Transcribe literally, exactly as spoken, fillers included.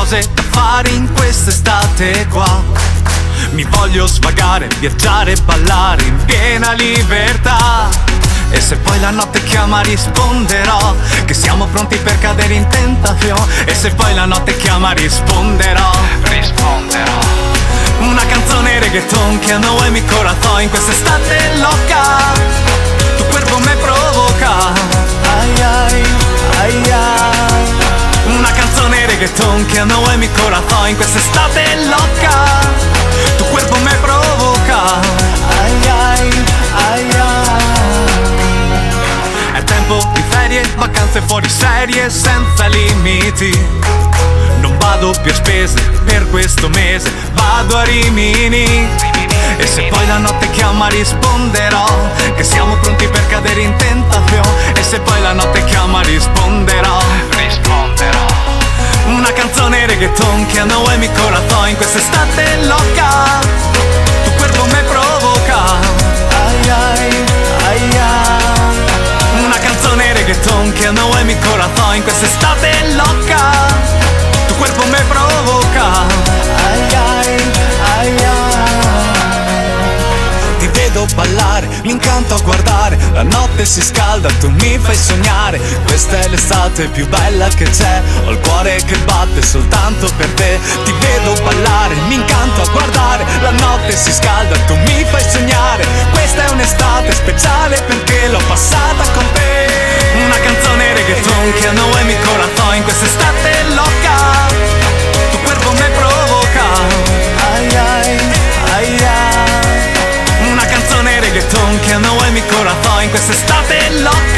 cose da fare in quest'estate qua. Mi voglio svagare, viaggiare, ballare in piena libertà. E se poi la notte chiama risponderò, che siamo pronti per cadere in tentazione. E se poi la notte chiama risponderò, risponderò. Una canzone reggaeton que no es mi corazón in quest'estate loca. Tu cuerpo me provoca, ay, ay, ay, ay. Una canzone reggaeton que no es mi corazón in quest'estate loca. Tu cuerpo me provoca, ay, ay, ay, ay. È tempo di ferie, vacanze fuori serie senza limiti. Non vado più a spese per questo mese, vado a Rimini. E se poi la notte chiama risponderò, che siamo pronti per cadere in tentazione. E se poi la notte chiama risponderò, risponderò. Una canzone reggaeton que no es mi corazón in quest'estate loca. Tu cuerpo me provoca, ay, ay, ay, ay. Una canzone reggaeton que no es mi corazón in quest'estate loca. Tu cuerpo me provoca, ay, ay, ay, ay. Ti vedo ballare, mi incanto a guardare. La notte si scalda, tu mi fai sognare. Questa è l'estate più bella che c'è. Ho il cuore che batte soltanto per te. Ti vedo ballare, mi incanto a guardare. La notte si scalda, tu mi fai sognare. Questa è un'estate speciale perché l'ho passata con te. Una canzone reggaeton que no es mi corazón in quest'estate loca. Tu cuerpo me provoca, ay, ay, ay, ay. Una canzone reggaeton que no es mi corazón in quest'estate loca.